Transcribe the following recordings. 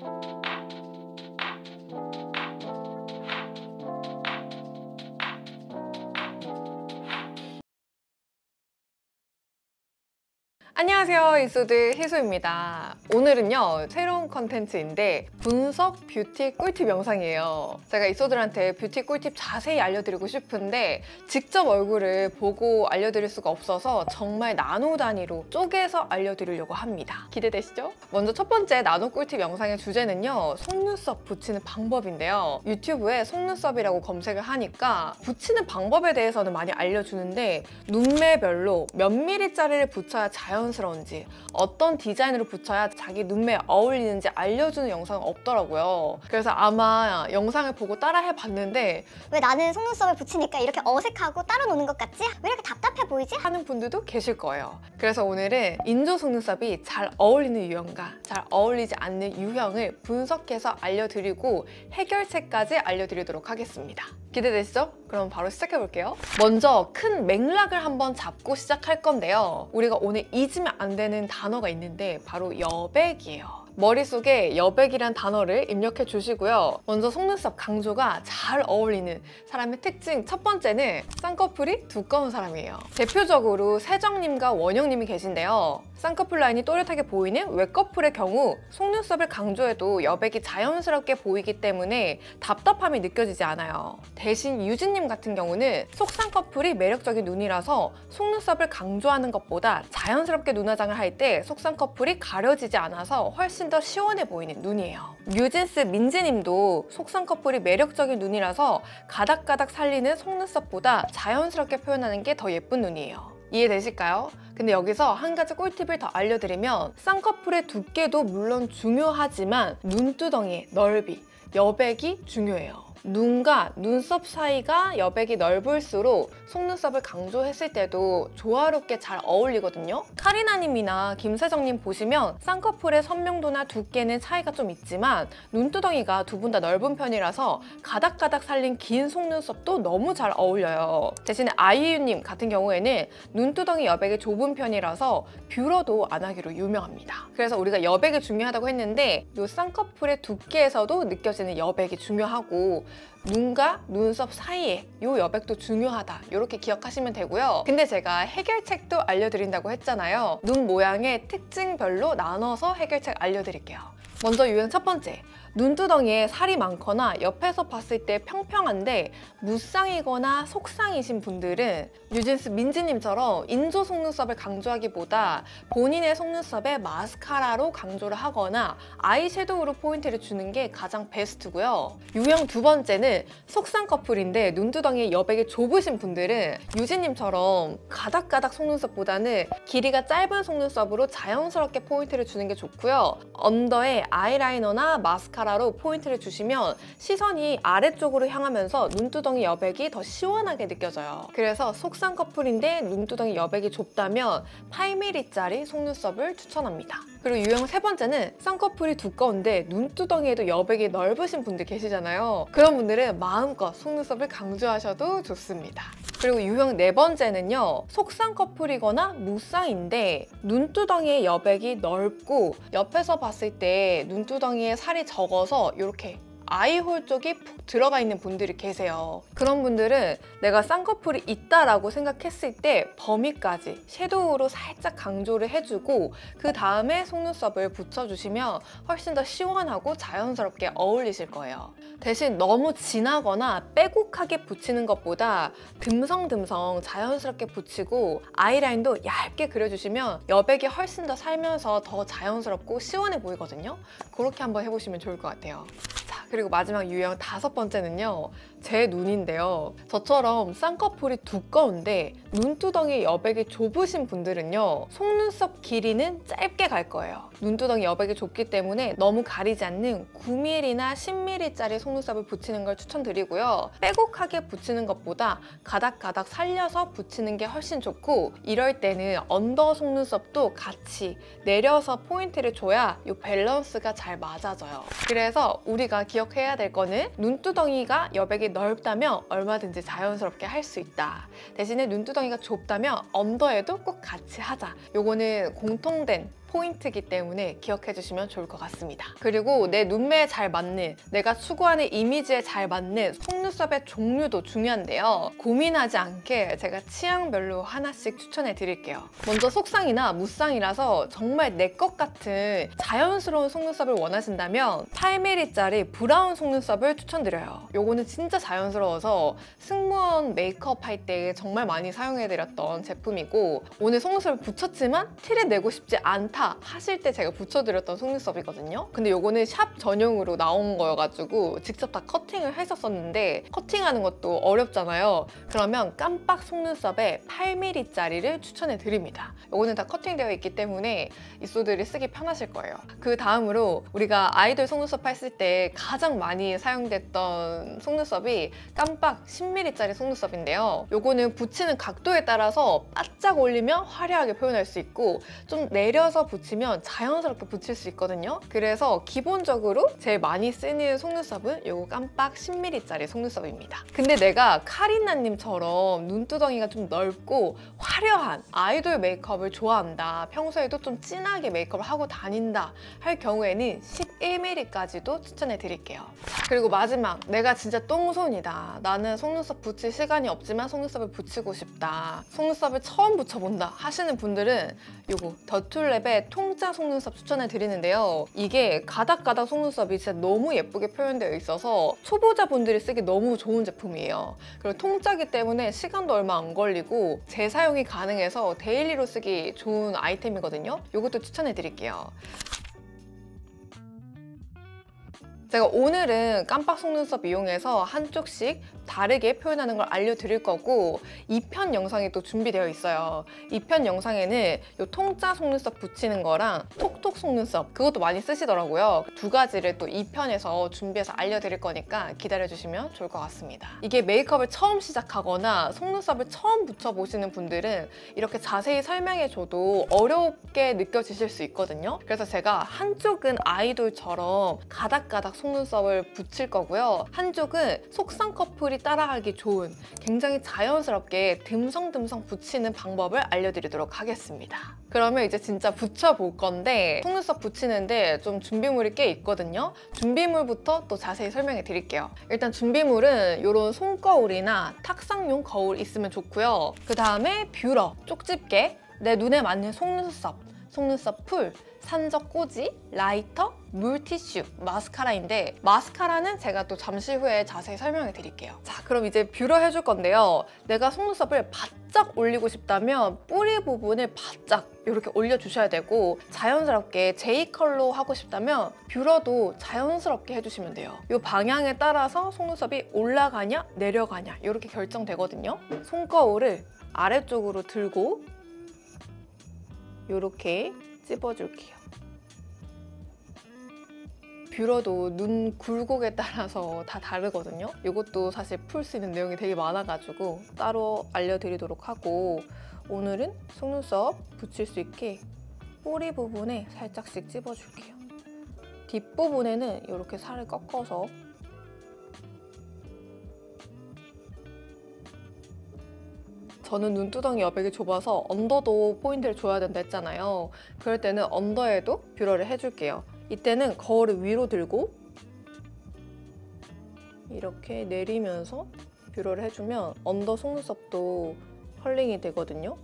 안녕하세요, 이소드 희소입니다. 오늘은요 새로운 컨텐츠인데 분석 뷰티 꿀팁 영상이에요. 제가 이소들한테 뷰티 꿀팁 자세히 알려드리고 싶은데 직접 얼굴을 보고 알려드릴 수가 없어서 정말 나노 단위로 쪼개서 알려드리려고 합니다. 기대되시죠? 먼저 첫 번째 나노 꿀팁 영상의 주제는요 속눈썹 붙이는 방법인데요. 유튜브에 속눈썹이라고 검색을 하니까 붙이는 방법에 대해서는 많이 알려주는데 눈매별로 몇 미리짜리를 붙여야 자연스러운지, 어떤 디자인으로 붙여야 자기 눈매에 어울리는지 알려주는 영상은 없더라고요. 그래서 아마 영상을 보고 따라 해봤는데 왜 나는 속눈썹을 붙이니까 이렇게 어색하고 따로 노는 것 같지? 왜 이렇게 답답해 보이지? 하는 분들도 계실 거예요. 그래서 오늘은 인조 속눈썹이 잘 어울리는 유형과 잘 어울리지 않는 유형을 분석해서 알려드리고 해결책까지 알려드리도록 하겠습니다. 기대되시죠? 그럼 바로 시작해볼게요. 먼저 큰 맥락을 한번 잡고 시작할 건데요. 우리가 오늘 잊으면 안 되는 단어가 있는데 바로 여백이에요. 머릿속에 여백이란 단어를 입력해 주시고요. 먼저 속눈썹 강조가 잘 어울리는 사람의 특징 첫 번째는 쌍꺼풀이 두꺼운 사람이에요. 대표적으로 세정님과 원영님이 계신데요. 쌍꺼풀 라인이 또렷하게 보이는 외꺼풀의 경우 속눈썹을 강조해도 여백이 자연스럽게 보이기 때문에 답답함이 느껴지지 않아요. 대신 유진님 같은 경우는 속쌍꺼풀이 매력적인 눈이라서 속눈썹을 강조하는 것보다 자연스럽게 눈화장을 할 때 속쌍꺼풀이 가려지지 않아서 훨씬 더 시원해 보이는 눈이에요. 뉴진스 민지님도 속쌍꺼풀이 매력적인 눈이라서 가닥가닥 살리는 속눈썹보다 자연스럽게 표현하는 게 더 예쁜 눈이에요. 이해되실까요? 근데 여기서 한 가지 꿀팁을 더 알려드리면 쌍꺼풀의 두께도 물론 중요하지만 눈두덩이의 넓이, 여백이 중요해요. 눈과 눈썹 사이가 여백이 넓을수록 속눈썹을 강조했을 때도 조화롭게 잘 어울리거든요. 카리나님이나 김세정님 보시면 쌍꺼풀의 선명도나 두께는 차이가 좀 있지만 눈두덩이가 두 분 다 넓은 편이라서 가닥가닥 살린 긴 속눈썹도 너무 잘 어울려요. 대신에 아이유님 같은 경우에는 눈두덩이 여백이 좁은 편이라서 뷰러도 안 하기로 유명합니다. 그래서 우리가 여백이 중요하다고 했는데 이 쌍꺼풀의 두께에서도 느껴지는 여백이 중요하고 눈과 눈썹 사이에 이 여백도 중요하다, 이렇게 기억하시면 되고요. 근데 제가 해결책도 알려드린다고 했잖아요. 눈 모양의 특징별로 나눠서 해결책 알려드릴게요. 먼저 유형 첫 번째, 눈두덩이에 살이 많거나 옆에서 봤을 때 평평한데 무쌍이거나 속쌍이신 분들은 뉴진스 민지님처럼 인조 속눈썹을 강조하기보다 본인의 속눈썹에 마스카라로 강조를 하거나 아이섀도우로 포인트를 주는 게 가장 베스트고요. 유형 두 번째는 속쌍꺼풀인데 눈두덩이에 여백이 좁으신 분들은 유진님처럼 가닥가닥 속눈썹보다는 길이가 짧은 속눈썹으로 자연스럽게 포인트를 주는 게 좋고요. 언더에 아이라이너나 마스카라로 포인트를 주시면 시선이 아래쪽으로 향하면서 눈두덩이 여백이 더 시원하게 느껴져요. 그래서 속쌍꺼풀인데 눈두덩이 여백이 좁다면 8mm짜리 속눈썹을 추천합니다. 그리고 유형 세 번째는 쌍꺼풀이 두꺼운데 눈두덩이에도 여백이 넓으신 분들 계시잖아요. 그런 분들은 마음껏 속눈썹을 강조하셔도 좋습니다. 그리고 유형 네 번째는요, 속쌍꺼풀이거나 무쌍인데 눈두덩이의 여백이 넓고 옆에서 봤을 때 눈두덩이에 살이 적어서 이렇게 아이홀 쪽이 푹 들어가 있는 분들이 계세요. 그런 분들은 내가 쌍꺼풀이 있다라고 생각했을 때 범위까지 섀도우로 살짝 강조를 해주고 그 다음에 속눈썹을 붙여주시면 훨씬 더 시원하고 자연스럽게 어울리실 거예요. 대신 너무 진하거나 빼곡하게 붙이는 것보다 듬성듬성 자연스럽게 붙이고 아이라인도 얇게 그려주시면 여백이 훨씬 더 살면서 더 자연스럽고 시원해 보이거든요. 그렇게 한번 해보시면 좋을 것 같아요. 자, 그리고 마지막 유형 다섯 번째는요, 제 눈인데요. 저처럼 쌍꺼풀이 두꺼운데 눈두덩이 여백이 좁으신 분들은요, 속눈썹 길이는 짧게 갈 거예요. 눈두덩이 여백이 좁기 때문에 너무 가리지 않는 9mm나 10mm짜리 속눈썹을 붙이는 걸 추천드리고요. 빼곡하게 붙이는 것보다 가닥가닥 살려서 붙이는 게 훨씬 좋고, 이럴 때는 언더 속눈썹도 같이 내려서 포인트를 줘야 이 밸런스가 잘 맞아져요. 그래서 우리가 기억해야 될 거는 눈두덩이가 여백이 넓다면 얼마든지 자연스럽게 할 수 있다. 대신에 눈두덩이가 좁다면 언더에도 꼭 같이 하자. 요거는 공통된 포인트이기 때문에 기억해 주시면 좋을 것 같습니다. 그리고 내 눈매에 잘 맞는, 내가 추구하는 이미지에 잘 맞는 속눈썹의 종류도 중요한데요. 고민하지 않게 제가 취향별로 하나씩 추천해 드릴게요. 먼저 속쌍이나 무쌍이라서 정말 내 것 같은 자연스러운 속눈썹을 원하신다면 8mm짜리 브라운 속눈썹을 추천드려요. 요거는 진짜 자연스러워서 승무원 메이크업 할 때 정말 많이 사용해드렸던 제품이고, 오늘 속눈썹을 붙였지만 티를 내고 싶지 않다 하실 때 제가 붙여드렸던 속눈썹이거든요. 근데 요거는 샵 전용으로 나온 거여가지고 직접 다 커팅을 했었었는데, 커팅하는 것도 어렵잖아요. 그러면 깜빡 속눈썹에 8mm짜리를 추천해드립니다. 요거는 다 커팅되어 있기 때문에 입술들이 쓰기 편하실 거예요. 그 다음으로 우리가 아이돌 속눈썹 했을 때 가장 많이 사용됐던 속눈썹이 깜빡 10mm짜리 속눈썹인데요. 요거는 붙이는 각도에 따라서 바짝 올리면 화려하게 표현할 수 있고, 좀 내려서 붙이면 자연스럽게 붙일 수 있거든요. 그래서 기본적으로 제일 많이 쓰는 속눈썹은 요거 깜빡 10mm짜리 속눈썹입니다. 근데 내가 카리나님처럼 눈두덩이가 좀 넓고 화려한 아이돌 메이크업을 좋아한다, 평소에도 좀 진하게 메이크업을 하고 다닌다 할 경우에는 11mm까지도 추천해 드릴게요. 그리고 마지막, 내가 진짜 똥손이다, 나는 속눈썹 붙일 시간이 없지만 속눈썹을 붙이고 싶다, 속눈썹을 처음 붙여본다 하시는 분들은 요거 더툴랩의 통짜 속눈썹 추천해 드리는데요. 이게 가닥가닥 속눈썹이 진짜 너무 예쁘게 표현되어 있어서 초보자분들이 쓰기 너무 좋은 제품이에요. 그리고 통짜기 때문에 시간도 얼마 안 걸리고 재사용이 가능해서 데일리로 쓰기 좋은 아이템이거든요. 요것도 추천해 드릴게요. 제가 오늘은 깜빡 속눈썹 이용해서 한쪽씩 다르게 표현하는 걸 알려드릴 거고, 2편 영상이 또 준비되어 있어요. 2편 영상에는 이 통짜 속눈썹 붙이는 거랑 톡톡 속눈썹, 그것도 많이 쓰시더라고요. 두 가지를 또 2편에서 준비해서 알려드릴 거니까 기다려주시면 좋을 것 같습니다. 이게 메이크업을 처음 시작하거나 속눈썹을 처음 붙여보시는 분들은 이렇게 자세히 설명해줘도 어렵게 느껴지실 수 있거든요. 그래서 제가 한쪽은 아이돌처럼 가닥가닥 속눈썹을 붙일 거고요. 한쪽은 속쌍 커플이 따라하기 좋은 굉장히 자연스럽게 듬성듬성 붙이는 방법을 알려드리도록 하겠습니다. 그러면 이제 진짜 붙여볼 건데, 속눈썹 붙이는데 좀 준비물이 꽤 있거든요. 준비물부터 또 자세히 설명해 드릴게요. 일단 준비물은 이런 손거울이나 탁상용 거울 있으면 좋고요. 그 다음에 뷰러, 쪽집게, 내 눈에 맞는 속눈썹, 속눈썹 풀, 산적 꽂이, 라이터, 물티슈, 마스카라인데, 마스카라는 제가 또 잠시 후에 자세히 설명해 드릴게요. 자, 그럼 이제 뷰러 해줄 건데요. 내가 속눈썹을 바짝 올리고 싶다면 뿌리 부분을 바짝 이렇게 올려주셔야 되고, 자연스럽게 J컬로 하고 싶다면 뷰러도 자연스럽게 해주시면 돼요. 이 방향에 따라서 속눈썹이 올라가냐 내려가냐 이렇게 결정되거든요. 손거울을 아래쪽으로 들고 이렇게 찝어줄게요. 뷰러도 눈 굴곡에 따라서 다 다르거든요. 이것도 사실 풀 수 있는 내용이 되게 많아가지고 따로 알려드리도록 하고, 오늘은 속눈썹 붙일 수 있게 뿌리 부분에 살짝씩 찝어줄게요. 뒷부분에는 이렇게 살을 꺾어서 저는 눈두덩이 여백이 좁아서 언더도 포인트를 줘야 된다 했잖아요. 그럴 때는 언더에도 뷰러를 해줄게요. 이때는 거울을 위로 들고 이렇게 내리면서 뷰러를 해주면 언더 속눈썹도 컬링이 되거든요.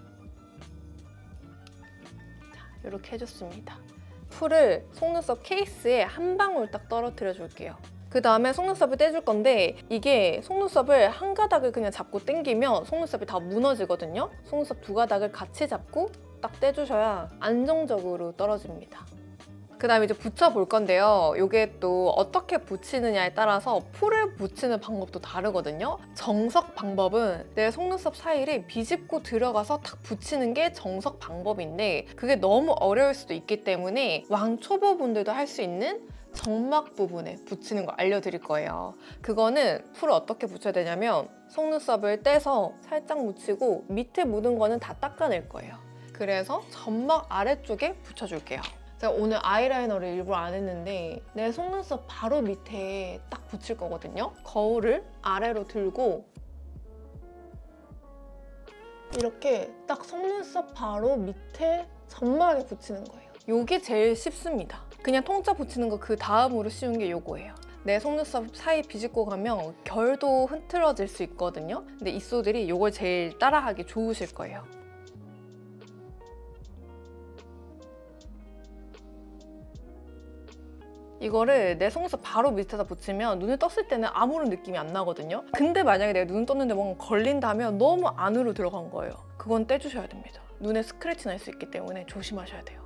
자, 이렇게 해줬습니다. 풀을 속눈썹 케이스에 한 방울 딱 떨어뜨려 줄게요. 그 다음에 속눈썹을 떼줄 건데, 이게 속눈썹을 한 가닥을 그냥 잡고 당기면 속눈썹이 다 무너지거든요. 속눈썹 두 가닥을 같이 잡고 딱 떼주셔야 안정적으로 떨어집니다. 그 다음에 이제 붙여볼 건데요. 이게 또 어떻게 붙이느냐에 따라서 풀을 붙이는 방법도 다르거든요. 정석 방법은 내 속눈썹 사이를 비집고 들어가서 탁 붙이는 게 정석 방법인데, 그게 너무 어려울 수도 있기 때문에 왕초보분들도 할 수 있는 점막 부분에 붙이는 걸 알려드릴 거예요. 그거는 풀을 어떻게 붙여야 되냐면, 속눈썹을 떼서 살짝 묻히고 밑에 묻은 거는 다 닦아낼 거예요. 그래서 점막 아래쪽에 붙여줄게요. 제가 오늘 아이라이너를 일부러 안 했는데 내 속눈썹 바로 밑에 딱 붙일 거거든요. 거울을 아래로 들고 이렇게 딱 속눈썹 바로 밑에 점막에 붙이는 거예요. 요게 제일 쉽습니다. 그냥 통짜 붙이는 거 그 다음으로 쉬운 게 요거예요. 내 속눈썹 사이 비집고 가면 결도 흐트러질 수 있거든요. 근데 이쏘들이 요걸 제일 따라하기 좋으실 거예요. 이거를 내 속눈썹 바로 밑에다 붙이면 눈을 떴을 때는 아무런 느낌이 안 나거든요. 근데 만약에 내가 눈을 떴는데 뭔가 걸린다면 너무 안으로 들어간 거예요. 그건 떼주셔야 됩니다. 눈에 스크래치 날 수 있기 때문에 조심하셔야 돼요.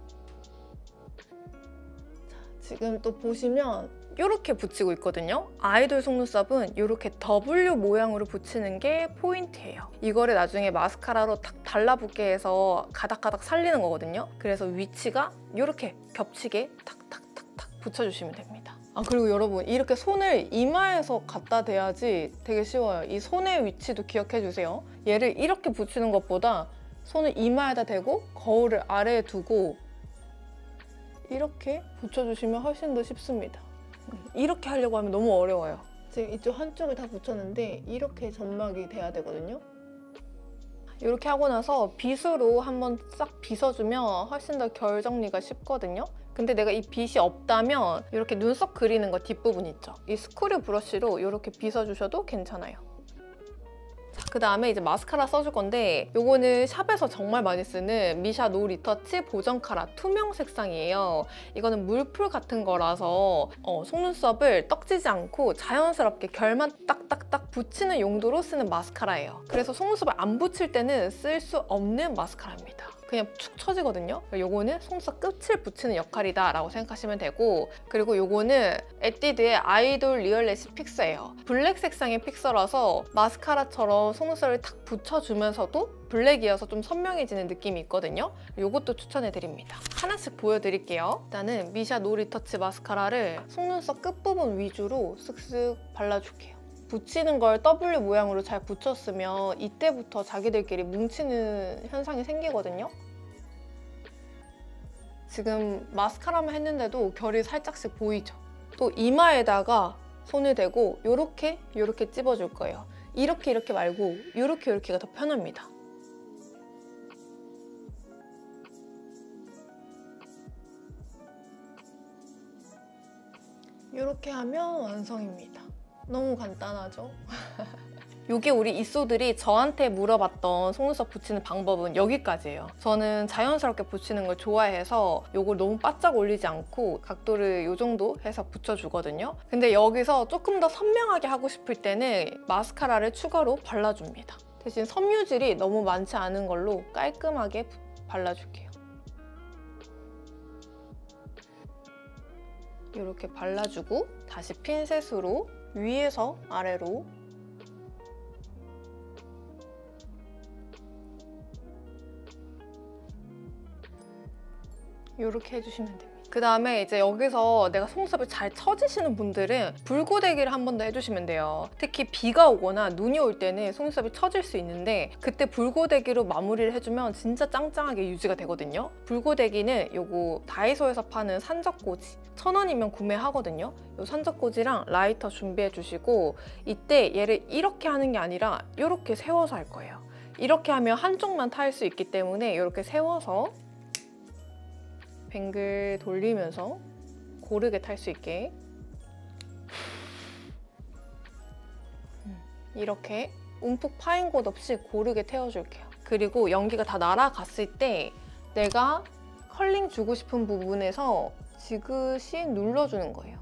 자, 지금 또 보시면 이렇게 붙이고 있거든요. 아이돌 속눈썹은 이렇게 W 모양으로 붙이는 게 포인트예요. 이거를 나중에 마스카라로 탁 달라붙게 해서 가닥가닥 살리는 거거든요. 그래서 위치가 이렇게 겹치게 탁탁탁탁 붙여주시면 됩니다. 아, 그리고 여러분 이렇게 손을 이마에서 갖다 대야지 되게 쉬워요. 이 손의 위치도 기억해 주세요. 얘를 이렇게 붙이는 것보다 손을 이마에다 대고 거울을 아래에 두고 이렇게 붙여주시면 훨씬 더 쉽습니다. 이렇게 하려고 하면 너무 어려워요. 지금 이쪽 한쪽을 다 붙였는데 이렇게 점막이 돼야 되거든요. 이렇게 하고 나서 빗으로 한번 싹 빗어주면 훨씬 더 결 정리가 쉽거든요. 근데 내가 이 빗이 없다면 이렇게 눈썹 그리는 거 뒷부분 있죠? 이 스크류 브러쉬로 이렇게 빗어주셔도 괜찮아요. 그 다음에 이제 마스카라 써줄 건데 요거는 샵에서 정말 많이 쓰는 미샤 노 리터치 보정 카라 투명 색상이에요. 이거는 물풀 같은 거라서 속눈썹을 떡지지 않고 자연스럽게 결만 딱딱딱 붙이는 용도로 쓰는 마스카라예요. 그래서 속눈썹을 안 붙일 때는 쓸 수 없는 마스카라입니다. 그냥 축 처지거든요. 요거는 속눈썹 끝을 붙이는 역할이다 라고 생각하시면 되고, 그리고 요거는 에뛰드의 아이돌 리얼 래시 픽서예요. 블랙 색상의 픽서라서 마스카라처럼 속눈썹을 탁 붙여주면서도 블랙이어서 좀 선명해지는 느낌이 있거든요. 요것도 추천해드립니다. 하나씩 보여드릴게요. 일단은 미샤 노 리터치 마스카라를 속눈썹 끝부분 위주로 쓱쓱 발라줄게요. 붙이는 걸 W 모양으로 잘 붙였으면 이때부터 자기들끼리 뭉치는 현상이 생기거든요. 지금 마스카라만 했는데도 결이 살짝씩 보이죠? 또 이마에다가 손을 대고 요렇게 찝어줄 거예요. 이렇게 말고 요렇게가 더 편합니다. 이렇게 하면 완성입니다. 너무 간단하죠? 요게 우리 이쏘들이 저한테 물어봤던 속눈썹 붙이는 방법은 여기까지예요. 저는 자연스럽게 붙이는 걸 좋아해서 요걸 너무 바짝 올리지 않고 각도를 요 정도 해서 붙여주거든요. 근데 여기서 조금 더 선명하게 하고 싶을 때는 마스카라를 추가로 발라줍니다. 대신 섬유질이 너무 많지 않은 걸로 깔끔하게 발라줄게요. 이렇게 발라주고 다시 핀셋으로 위에서 아래로 이렇게 해주시면 됩니다. 그 다음에 이제 여기서 내가 속눈썹이 잘 처지시는 분들은 불고데기를 한 번 더 해주시면 돼요. 특히 비가 오거나 눈이 올 때는 속눈썹이 처질 수 있는데 그때 불고데기로 마무리를 해주면 진짜 짱짱하게 유지가 되거든요. 불고데기는 요거 다이소에서 파는 산적꽂이 1,000원이면 구매하거든요. 요 산적꽂이랑 라이터 준비해 주시고 이때 얘를 이렇게 하는 게 아니라 이렇게 세워서 할 거예요. 이렇게 하면 한쪽만 탈 수 있기 때문에 이렇게 세워서 뱅글 돌리면서 고르게 탈 수 있게 이렇게 움푹 파인 곳 없이 고르게 태워줄게요. 그리고 연기가 다 날아갔을 때 내가 컬링 주고 싶은 부분에서 지그시 눌러주는 거예요.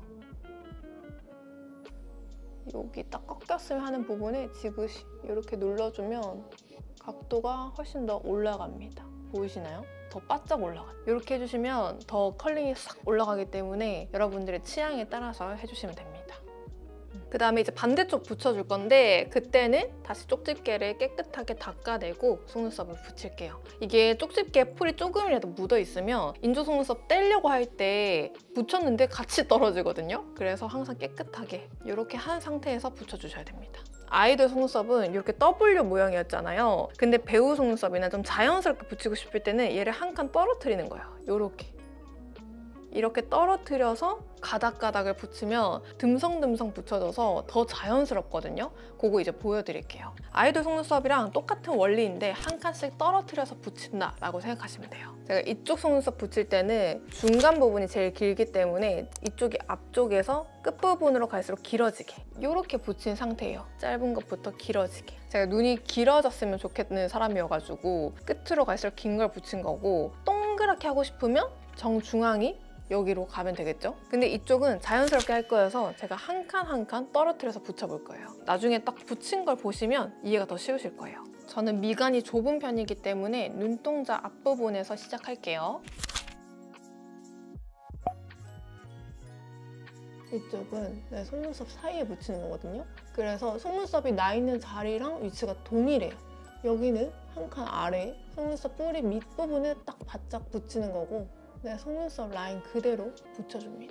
여기 딱 꺾였으면 하는 부분에 지그시 이렇게 눌러주면 각도가 훨씬 더 올라갑니다. 보이시나요? 더 바짝 올라가요. 이렇게 해주시면 더 컬링이 싹 올라가기 때문에 여러분들의 취향에 따라서 해주시면 됩니다. 그 다음에 이제 반대쪽 붙여줄 건데 그때는 다시 쪽집게를 깨끗하게 닦아내고 속눈썹을 붙일게요. 이게 쪽집게 풀이 조금이라도 묻어있으면 인조 속눈썹 떼려고 할 때 붙였는데 같이 떨어지거든요. 그래서 항상 깨끗하게 이렇게 한 상태에서 붙여주셔야 됩니다. 아이돌 속눈썹은 이렇게 W 모양이었잖아요. 근데 배우 속눈썹이나 좀 자연스럽게 붙이고 싶을 때는 얘를 한 칸 떨어뜨리는 거예요. 이렇게 떨어뜨려서 가닥가닥을 붙이면 듬성듬성 붙여져서 더 자연스럽거든요. 그거 이제 보여드릴게요. 아이돌 속눈썹이랑 똑같은 원리인데 한 칸씩 떨어뜨려서 붙인다라고 생각하시면 돼요. 제가 이쪽 속눈썹 붙일 때는 중간 부분이 제일 길기 때문에 이쪽이 앞쪽에서 끝부분으로 갈수록 길어지게 이렇게 붙인 상태예요. 짧은 것부터 길어지게. 제가 눈이 길어졌으면 좋겠는 사람이어가지고 끝으로 갈수록 긴 걸 붙인 거고, 동그랗게 하고 싶으면 정중앙이 여기로 가면 되겠죠? 근데 이쪽은 자연스럽게 할 거여서 제가 한 칸 한 칸 떨어뜨려서 붙여볼 거예요. 나중에 딱 붙인 걸 보시면 이해가 더 쉬우실 거예요. 저는 미간이 좁은 편이기 때문에 눈동자 앞부분에서 시작할게요. 이쪽은 내 속눈썹 사이에 붙이는 거거든요. 그래서 속눈썹이 나 있는 자리랑 위치가 동일해요. 여기는 한 칸 아래 속눈썹 뿌리 밑부분에 딱 바짝 붙이는 거고, 내 속눈썹 라인 그대로 붙여줍니다.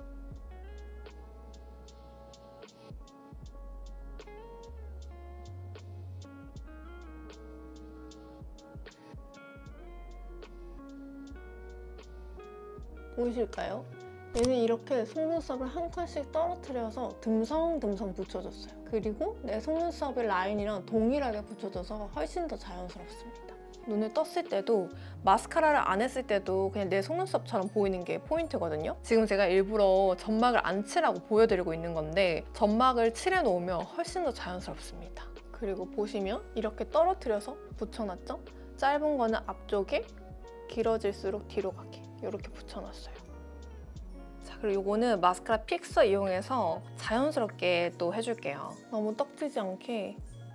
보이실까요? 얘는 이렇게 속눈썹을 한 칸씩 떨어뜨려서 듬성듬성 붙여줬어요. 그리고 내 속눈썹의 라인이랑 동일하게 붙여줘서 훨씬 더 자연스럽습니다. 눈을 떴을 때도 마스카라를 안 했을 때도 그냥 내 속눈썹처럼 보이는 게 포인트거든요. 지금 제가 일부러 점막을 안 칠하고 보여드리고 있는 건데 점막을 칠해놓으면 훨씬 더 자연스럽습니다. 그리고 보시면 이렇게 떨어뜨려서 붙여놨죠? 짧은 거는 앞쪽에, 길어질수록 뒤로 가게 이렇게 붙여놨어요. 자, 그리고 이거는 마스카라 픽서 이용해서 자연스럽게 또 해줄게요. 너무 떡지지 않게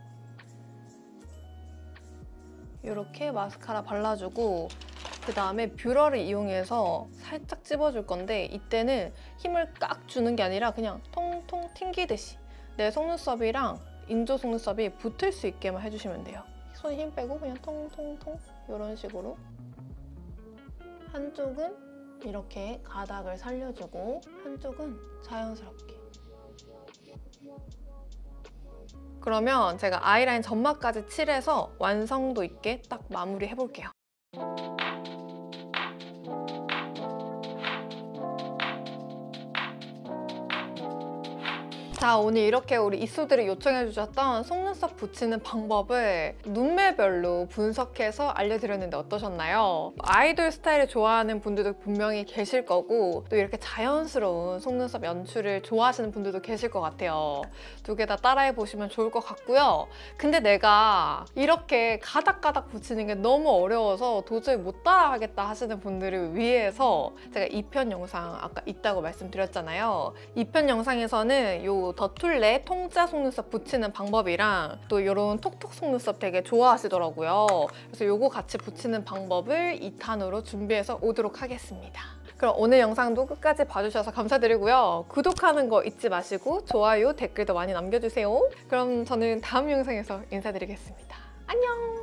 이렇게 마스카라 발라주고, 그 다음에 뷰러를 이용해서 살짝 찝어줄 건데, 이때는 힘을 깍 주는 게 아니라 그냥 통통 튕기듯이 내 속눈썹이랑 인조 속눈썹이 붙을 수 있게만 해주시면 돼요. 손에 힘 빼고 그냥 통통통 이런 식으로. 한쪽은 이렇게 가닥을 살려주고 한쪽은 자연스럽게. 그러면 제가 아이라인 점막까지 칠해서 완성도 있게 딱 마무리 해볼게요. 자, 오늘 이렇게 우리 이수들이 요청해 주셨던 속눈썹 붙이는 방법을 눈매별로 분석해서 알려드렸는데 어떠셨나요? 아이돌 스타일을 좋아하는 분들도 분명히 계실 거고, 또 이렇게 자연스러운 속눈썹 연출을 좋아하시는 분들도 계실 것 같아요. 두 개 다 따라해 보시면 좋을 것 같고요. 근데 내가 이렇게 가닥가닥 붙이는 게 너무 어려워서 도저히 못 따라하겠다 하시는 분들을 위해서 제가 2편 영상 아까 있다고 말씀드렸잖아요. 2편 영상에서는 요 더툴레 통짜 속눈썹 붙이는 방법이랑 또 이런 톡톡 속눈썹 되게 좋아하시더라고요. 그래서 요거 같이 붙이는 방법을 2탄으로 준비해서 오도록 하겠습니다. 그럼 오늘 영상도 끝까지 봐주셔서 감사드리고요. 구독하는 거 잊지 마시고 좋아요, 댓글도 많이 남겨주세요. 그럼 저는 다음 영상에서 인사드리겠습니다. 안녕!